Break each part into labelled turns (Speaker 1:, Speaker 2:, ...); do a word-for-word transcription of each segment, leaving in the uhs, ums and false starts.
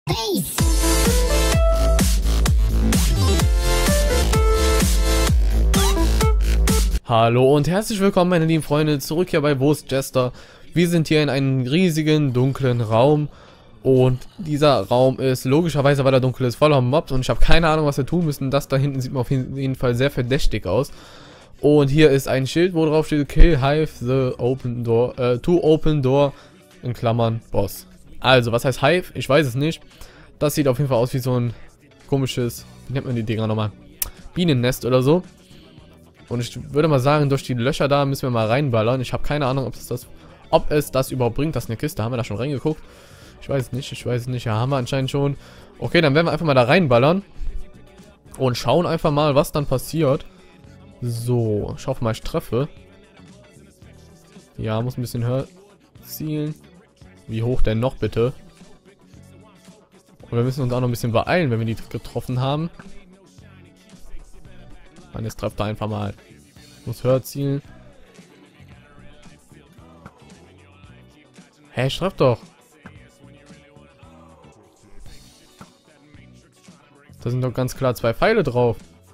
Speaker 1: Peace.
Speaker 2: Hallo und herzlich willkommen, meine lieben Freunde, zurück hier bei Wo ist Jester. Wir sind hier in einem riesigen, dunklen Raum. Und dieser Raum ist logischerweise, weil er dunkel ist, voller Mobs. Und ich habe keine Ahnung, was wir tun müssen. Das da hinten sieht mir auf jeden Fall sehr verdächtig aus. Und hier ist ein Schild, wo drauf steht: Kill Hive the open door, äh, to open door, in Klammern Boss. Also, was heißt Hive? Ich weiß es nicht. Das sieht auf jeden Fall aus wie so ein komisches, wie nennt man die Dinger nochmal? Bienennest oder so. Und ich würde mal sagen, durch die Löcher da müssen wir mal reinballern. Ich habe keine Ahnung, ob es das, ob es das überhaupt bringt. Das ist eine Kiste. Haben wir da schon reingeguckt? Ich weiß es nicht. Ich weiß es nicht. Ja, haben wir anscheinend schon. Okay, dann werden wir einfach mal da reinballern. Und schauen einfach mal, was dann passiert. So, ich hoffe mal, ich treffe. Ja, muss ein bisschen höher zielen. Wie hoch denn noch, bitte? Und wir müssen uns auch noch ein bisschen beeilen, wenn wir die getroffen haben. Mann, jetzt trefft er einfach mal. Muss höher zielen. Hä, hey, treff doch. Da sind doch ganz klar zwei Pfeile drauf.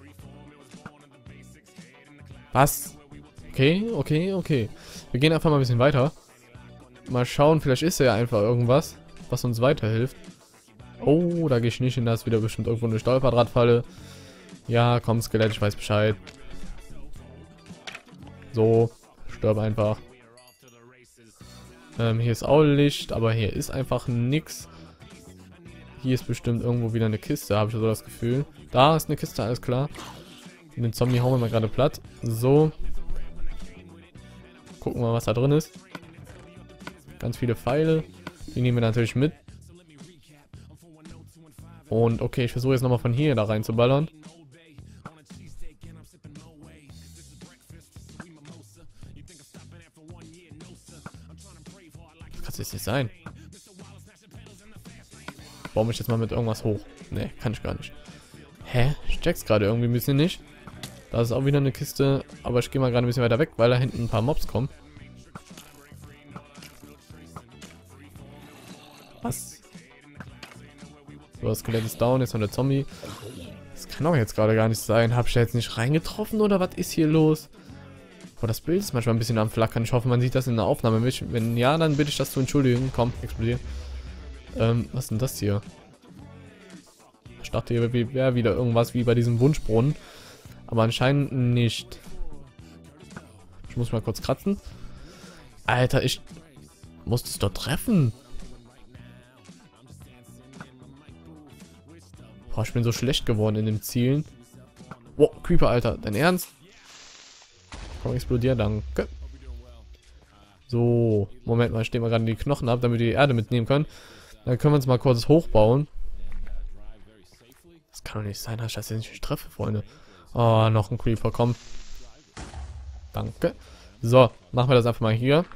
Speaker 2: Was? Okay, okay, okay. Wir gehen einfach mal ein bisschen weiter. Mal schauen, vielleicht ist ja einfach irgendwas, was uns weiterhilft. Oh, da gehe ich nicht hin, da ist wieder bestimmt irgendwo eine Stolperdrahtfalle. Ja, komm, Skelett, ich weiß Bescheid. So, stirb einfach. Ähm, hier ist auch Licht, aber hier ist einfach nichts. Hier ist bestimmt irgendwo wieder eine Kiste, habe ich so das Gefühl. Da ist eine Kiste, alles klar. Den Zombie hauen wir mal gerade platt. So. Gucken wir mal, was da drin ist. Ganz viele Pfeile. Die nehmen wir natürlich mit. Und okay, ich versuche jetzt nochmal von hier da rein zu ballern. Kann es jetzt nicht sein. Ich baue mich jetzt mal mit irgendwas hoch. Ne, kann ich gar nicht. Hä? Ich check's gerade irgendwie ein bisschen nicht. Da ist auch wieder eine Kiste. Aber ich gehe mal gerade ein bisschen weiter weg, weil da hinten ein paar Mobs kommen. Was? So, das Skelett ist down, jetzt noch der Zombie. Das kann auch jetzt gerade gar nicht sein. Hab ich da jetzt nicht reingetroffen oder was ist hier los? Boah, das Bild ist manchmal ein bisschen am Flackern. Ich hoffe, man sieht das in der Aufnahme. Wenn ja, dann bitte ich das zu entschuldigen. Komm, explodieren. Ähm, was ist denn das hier? Ich dachte, hier wäre wieder irgendwas wie bei diesem Wunschbrunnen. Aber anscheinend nicht. Ich muss mal kurz kratzen. Alter, ich muss es doch treffen. Boah, ich bin so schlecht geworden in dem Zielen. Wow, Creeper, Alter. Dein Ernst? Komm, explodier, danke. So, Moment mal, ich nehme mal gerade die Knochen ab, damit wir die Erde mitnehmen können. Dann können wir uns mal kurz hochbauen. Das kann doch nicht sein, dass ich das jetzt nicht treffe, Freunde. Oh, noch ein Creeper, komm. Danke. So, machen wir das einfach mal hier.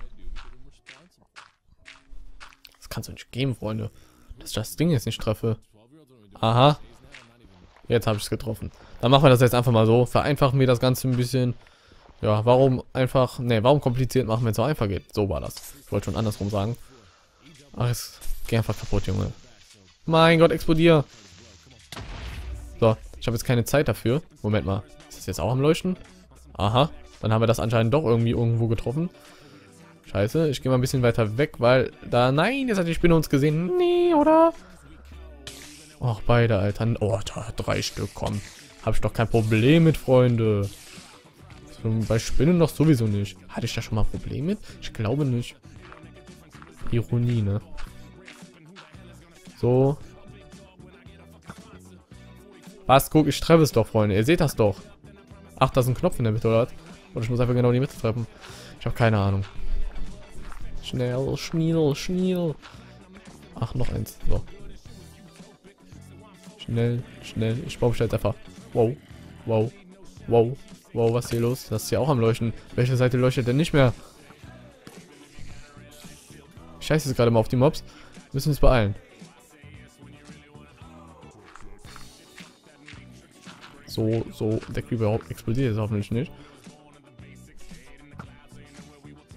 Speaker 2: Das kann es nicht geben, Freunde. Dass ich das Ding jetzt nicht treffe. Aha. Jetzt habe ich es getroffen. Dann machen wir das jetzt einfach mal so. Vereinfachen wir das Ganze ein bisschen. Ja, warum einfach... Ne, warum kompliziert machen, wenn es so einfach geht? So war das. Ich wollte schon andersrum sagen. Ach, jetzt geh einfach kaputt, Junge. Mein Gott, explodier. So, ich habe jetzt keine Zeit dafür. Moment mal. Ist das jetzt auch am Leuchten? Aha. Dann haben wir das anscheinend doch irgendwie irgendwo getroffen. Scheiße, ich gehe mal ein bisschen weiter weg, weil da... Nein, jetzt hat die Spinne uns gesehen. Nee, oder? Ach, beide, Alter. Oh, da, drei Stück, komm. Habe ich doch kein Problem mit, Freunde. So, bei Spinnen doch sowieso nicht. Hatte ich da schon mal ein Problem mit? Ich glaube nicht. Ironie, ne? So. Was? Guck, ich treffe es doch, Freunde. Ihr seht das doch. Ach, da ist ein Knopf in der Mitte, oder was? Und ich muss einfach genau die Mitte treffen. Ich habe keine Ahnung. Schnell, schnell, schnell. Ach, noch eins. So. Schnell, schnell. Ich baue mich jetzt einfach. Wow, wow, wow, wow, was ist hier los? Das ist ja auch am Leuchten. Welche Seite leuchtet denn nicht mehr? Ich scheiße jetzt gerade mal auf die Mobs. Wir müssen uns beeilen. So, so. Der Creeper explodiert jetzt hoffentlich nicht.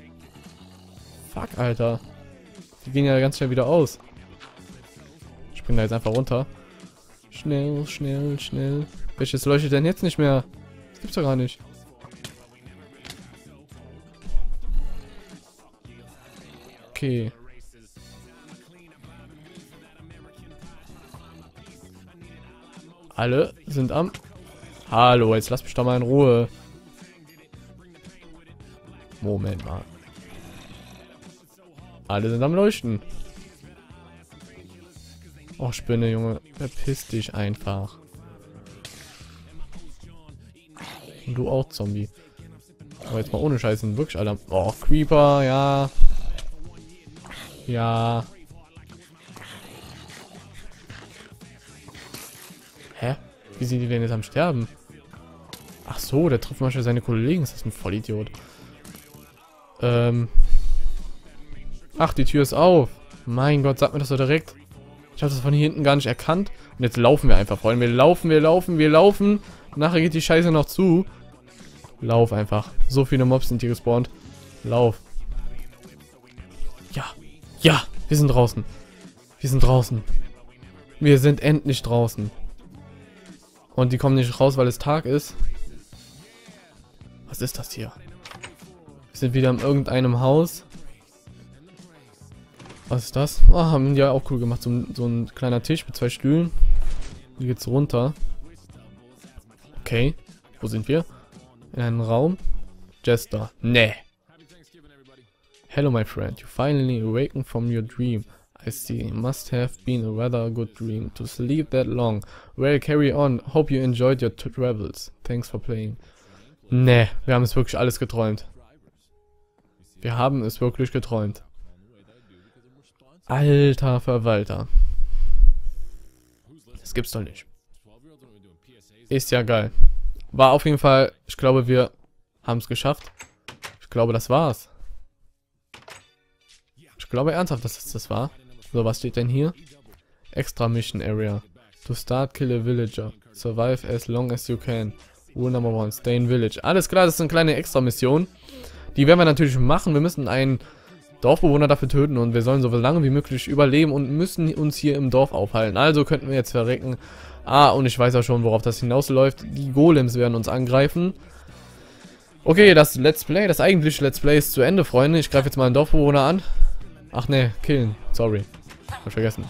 Speaker 2: Fuck, Alter. Die gehen ja ganz schnell wieder aus. spring da jetzt einfach runter. Schnell, schnell, schnell. Welches leuchtet denn jetzt nicht mehr? Das gibt's doch gar nicht. Okay. Alle sind am... Hallo, jetzt lass mich doch mal in Ruhe. Moment mal. Alle sind am Leuchten. Oh, Spinne, Junge. Verpiss dich einfach. Und du auch, Zombie. Aber jetzt mal ohne Scheiß, sind wirklich alle am... Oh, Creeper, ja. Ja. Hä? Wie sind die denn jetzt am Sterben? Ach so, der trifft manchmal seine Kollegen. Das ist ein Vollidiot. Ähm. Ach, die Tür ist auf. Mein Gott, sag mir das doch direkt. Ich habe das von hier hinten gar nicht erkannt. Und jetzt laufen wir einfach, Freunde. Wir laufen, wir laufen, wir laufen. Nachher geht die Scheiße noch zu. Lauf einfach. So viele Mobs sind hier gespawnt. Lauf. Ja. Ja, wir sind draußen. Wir sind draußen. Wir sind endlich draußen. Und die kommen nicht raus, weil es Tag ist. Was ist das hier? Wir sind wieder in irgendeinem Haus. Was ist das? Oh, haben die ja auch cool gemacht. So, so ein kleiner Tisch mit zwei Stühlen. Hier geht's runter. Okay. Wo sind wir? In einem Raum. Jester. Nee. Hello, my friend. You finally awakened from your dream. I see. It must have been a rather good dream to sleep that long. Well, carry on. Hope you enjoyed your travels. Thanks for playing. Nee, wir haben es wirklich alles geträumt. Wir haben es wirklich geträumt. Alter Verwalter. Das gibt's doch nicht. Ist ja geil. War auf jeden Fall, ich glaube, wir haben es geschafft. Ich glaube, das war's. Ich glaube ernsthaft, dass es das war. So, was steht denn hier? Extra Mission Area. To start, kill a villager. Survive as long as you can. Rule number one, stay in village. Alles klar, das ist eine kleine Extra-Mission. Die werden wir natürlich machen. Wir müssen einen Dorfbewohner dafür töten und wir sollen so lange wie möglich überleben und müssen uns hier im Dorf aufhalten. Also könnten wir jetzt verrecken. Ah, und ich weiß ja schon, worauf das hinausläuft. Die Golems werden uns angreifen. Okay, das Let's Play, das eigentliche Let's Play ist zu Ende, Freunde. Ich greife jetzt mal einen Dorfbewohner an. Ach ne, killen. Sorry. Hab ich vergessen.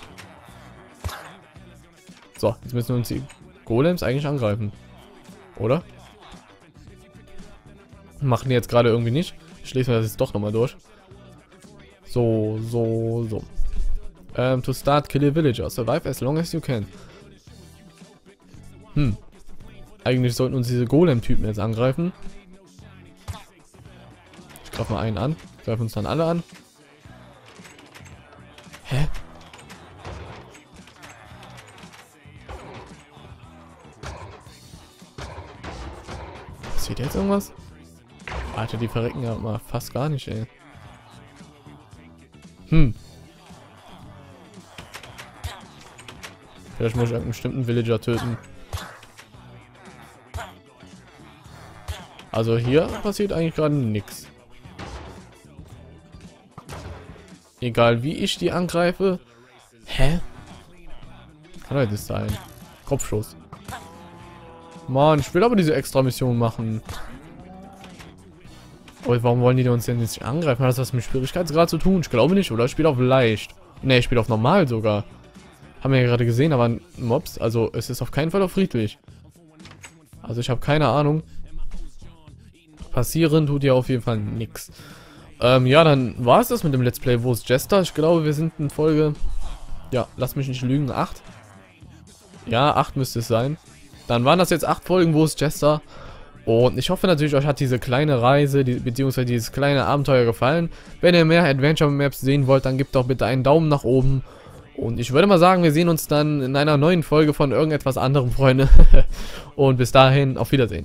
Speaker 2: So, jetzt müssen wir uns die Golems eigentlich angreifen. Oder? Machen die jetzt gerade irgendwie nicht. Ich lese mir das jetzt doch nochmal durch. So, so, so. Ähm, to start, kill a villager. Survive as long as you can. Hm. Eigentlich sollten uns diese Golem-Typen jetzt angreifen. Ich greife mal einen an. Greifen uns dann alle an. Hä? Passiert jetzt irgendwas? Alter, die verrecken ja mal fast gar nicht, ey. Hm. Vielleicht muss ich einen bestimmten Villager töten. Also hier passiert eigentlich gerade nichts. Egal wie ich die angreife. Hä? Kann doch das sein? Kopfschuss. Mann, ich will aber diese extra Mission machen. Oh, warum wollen die uns denn jetzt nicht angreifen? Hat das was mit Schwierigkeitsgrad zu tun? Ich glaube nicht, oder? Ich spiele auf leicht. Ne, ich spiele auf normal sogar. Haben wir ja gerade gesehen, aber Mobs, also es ist auf keinen Fall auf friedlich. Also ich habe keine Ahnung. Passieren tut ja auf jeden Fall nichts. Ähm, ja, dann war es das mit dem Let's Play. Wo ist Jester? Ich glaube, wir sind in Folge... Ja, lass mich nicht lügen. acht. Ja, acht müsste es sein. Dann waren das jetzt acht Folgen. Wo ist Jester? Und ich hoffe natürlich, euch hat diese kleine Reise, die, beziehungsweise dieses kleine Abenteuer gefallen. Wenn ihr mehr Adventure Maps sehen wollt, dann gebt doch bitte einen Daumen nach oben. Und ich würde mal sagen, wir sehen uns dann in einer neuen Folge von irgendetwas anderem, Freunde. Und bis dahin, auf Wiedersehen.